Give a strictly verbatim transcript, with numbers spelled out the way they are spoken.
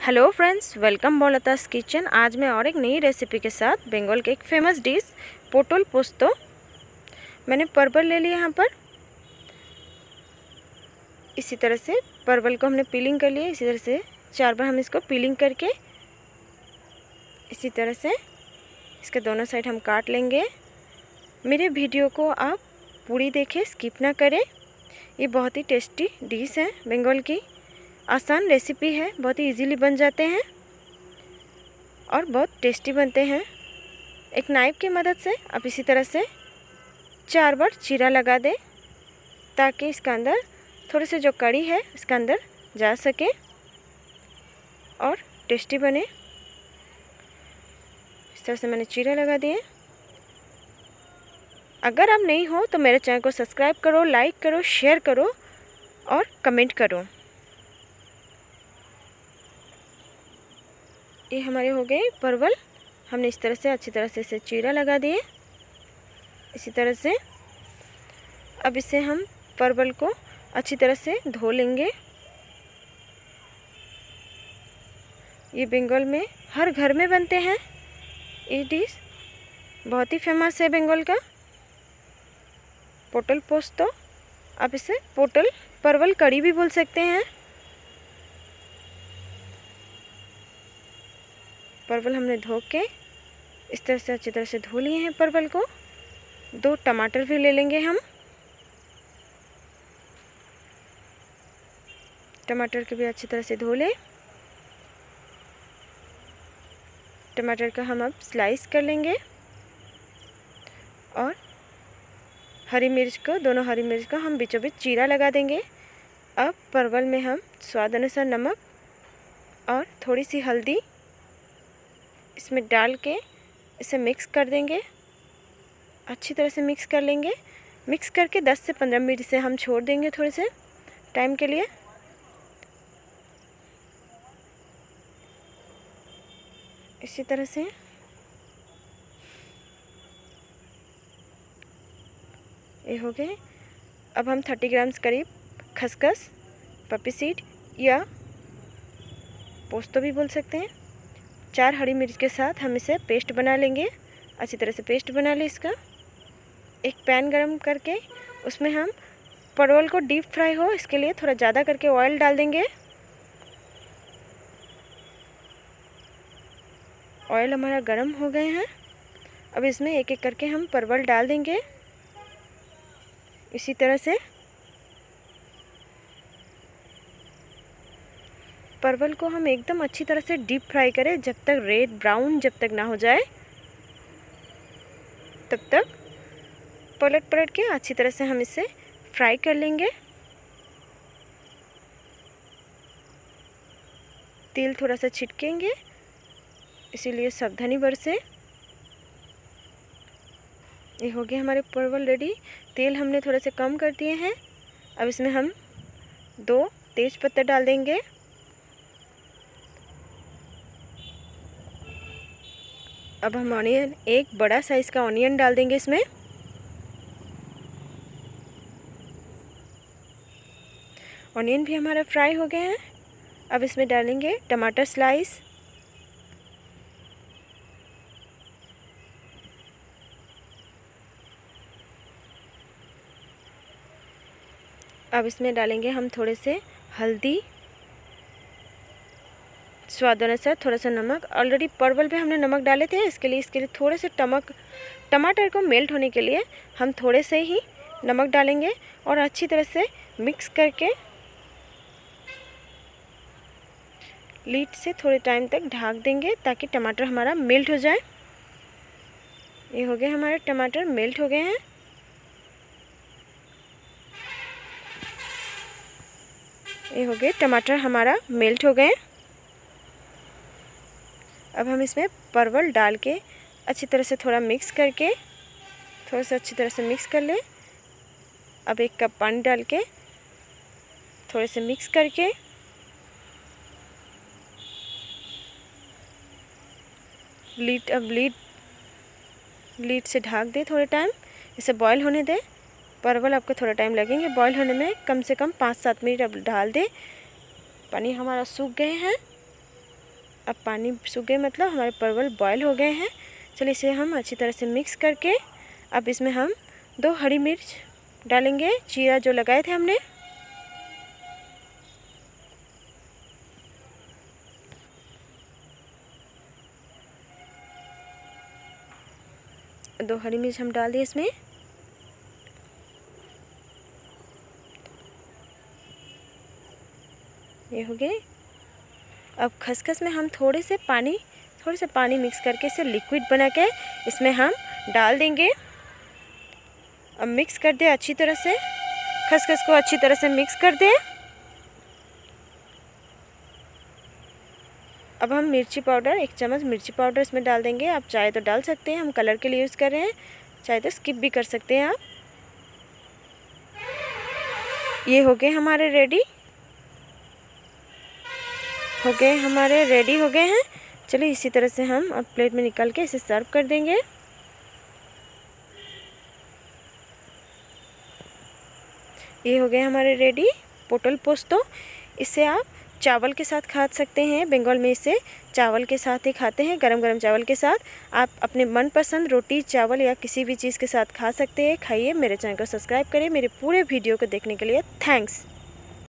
Hello friends, welcome बोलतास kitchen. आज मैं और एक नई रेसिपी के साथ बंगाल के एक फेमस डिश पोटल पोस्तो। मैंने परवल ले लिया यहाँ पर। इसी तरह से परवल को हमने पीलिंग कर लिया। इसी तरह से चार बार हम इसको पीलिंग करके इसी तरह से इसके दोनों साइड हम काट लेंगे। मेरे वीडियो को आप पूरी देखें, स्किप ना करें। ये बहुत ही टेस्टी डिश है, बंगाल की आसान रेसिपी है, बहुत ही इजीली बन जाते हैं और बहुत टेस्टी बनते हैं। एक नाइफ की मदद से आप इसी तरह से चार बार चीरा लगा दें ताकि इसका अंदर थोड़ी सी जो कड़ी है इसका अंदर जा सके और टेस्टी बने। इस तरह से मैंने चीरा लगा दिए। अगर आप नहीं हो तो मेरे चैनल को सब्सक्राइब करो, लाइक करो, शेयर करो और कमेंट करो। ये हमारे हो गए परवल। हमने इस तरह से अच्छी तरह से इसे चीरा लगा दिए। इसी तरह से अब इसे हम परवल को अच्छी तरह से धो लेंगे। ये बंगाल में हर घर में बनते हैं। ये डिश बहुत ही फेमस है बंगाल का, पोटल पोस्तो। आप इसे पोटल परवल कड़ी भी बोल सकते हैं। परवल हमने धो के इस तरह से अच्छी तरह से धो लिए हैं परवल को। दो टमाटर भी ले लेंगे हम। टमाटर को भी अच्छी तरह से धो लें। टमाटर का हम अब स्लाइस कर लेंगे और हरी मिर्च को, दोनों हरी मिर्च को हम बीचों बीच चीरा लगा देंगे। अब परवल में हम स्वाद अनुसार नमक और थोड़ी सी हल्दी इसमें डाल के इसे मिक्स कर देंगे। अच्छी तरह से मिक्स कर लेंगे। मिक्स करके दस से पंद्रह मिनट से हम छोड़ देंगे थोड़े से टाइम के लिए। इसी तरह से ये हो गए। अब हम तीस ग्राम्स करीब खसखस, पपी सीड या पोस्तो भी बोल सकते हैं, चार हरी मिर्च के साथ हम इसे पेस्ट बना लेंगे। अच्छी तरह से पेस्ट बना लें इसका। एक पैन गरम करके उसमें हम परवल को डीप फ्राई हो इसके लिए थोड़ा ज़्यादा करके ऑयल डाल देंगे। ऑयल हमारा गरम हो गए हैं। अब इसमें एक एक करके हम परवल डाल देंगे। इसी तरह से परवल को हम एकदम अच्छी तरह से डीप फ्राई करें, जब तक रेड ब्राउन जब तक ना हो जाए तब तक पलट पलट के अच्छी तरह से हम इसे फ्राई कर लेंगे। तेल थोड़ा सा छिटकेंगे, इसीलिए सावधानी बरसे। ये हो गया हमारे परवल रेडी। तेल हमने थोड़ा से कम कर दिए हैं। अब इसमें हम दो तेज पत्ता डाल देंगे। अब हम ऑनियन, एक बड़ा साइज़ का ऑनियन डाल देंगे इसमें। ऑनियन भी हमारा फ्राई हो गया है। अब इसमें डालेंगे टमाटर स्लाइस, अब इसमें डालेंगे हम थोड़े से हल्दी, स्वाद अनुसार थोड़ा सा नमक। ऑलरेडी परवल पे हमने नमक डाले थे, इसके लिए इसके लिए थोड़े से टमक टमाटर को मेल्ट होने के लिए हम थोड़े से ही नमक डालेंगे और अच्छी तरह से मिक्स करके लीड से थोड़े टाइम तक ढक देंगे ताकि टमाटर हमारा मेल्ट हो जाए। ये हो गए हमारे टमाटर मेल्ट हो गए हैं। ये हो गए टमाटर हमारा मेल्ट हो गए। अब हम इसमें परवल डाल के अच्छी तरह से थोड़ा मिक्स करके थोड़ा सा अच्छी तरह से मिक्स कर लें। अब एक कप पानी डाल के थोड़े से मिक्स करके लीड अब लीड लीड से ढक दे। थोड़े टाइम इसे बॉईल होने दे। परवल आपको थोड़ा टाइम लगेंगे बॉईल होने में, कम से कम पाँच सात मिनट अब डाल दे। पानी हमारा सूख गए हैं। अब पानी सूख गए, मतलब हमारे परवल बॉयल हो गए हैं। चलिए इसे हम अच्छी तरह से मिक्स करके अब इसमें हम दो हरी मिर्च डालेंगे, जीरा जो लगाए थे हमने। दो हरी मिर्च हम डाल दिए इसमें। ये हो गए। अब खसखस में हम थोड़े से पानी थोड़े से पानी मिक्स करके इसे लिक्विड बना के इसमें हम डाल देंगे। अब मिक्स कर दे अच्छी तरह से, खसखस को अच्छी तरह से मिक्स कर दे। अब हम मिर्ची पाउडर, एक चम्मच मिर्ची पाउडर इसमें डाल देंगे। आप चाहे तो डाल सकते हैं, हम कलर के लिए यूज़ कर रहे हैं, चाहे तो स्किप भी कर सकते हैं आप। ये हो गए हमारे रेडी हो गए हमारे रेडी हो गए हैं। चलिए इसी तरह से हम अब प्लेट में निकाल के इसे सर्व कर देंगे। ये हो गए हमारे रेडी पोटल पोस्तो। इसे आप चावल के साथ खा सकते हैं। बंगाल में इसे चावल के साथ ही खाते हैं, गरम गरम चावल के साथ। आप अपने मनपसंद रोटी, चावल या किसी भी चीज़ के साथ खा सकते हैं। खाइए। मेरे चैनल को सब्सक्राइब करें। मेरे पूरे वीडियो को देखने के लिए थैंक्स।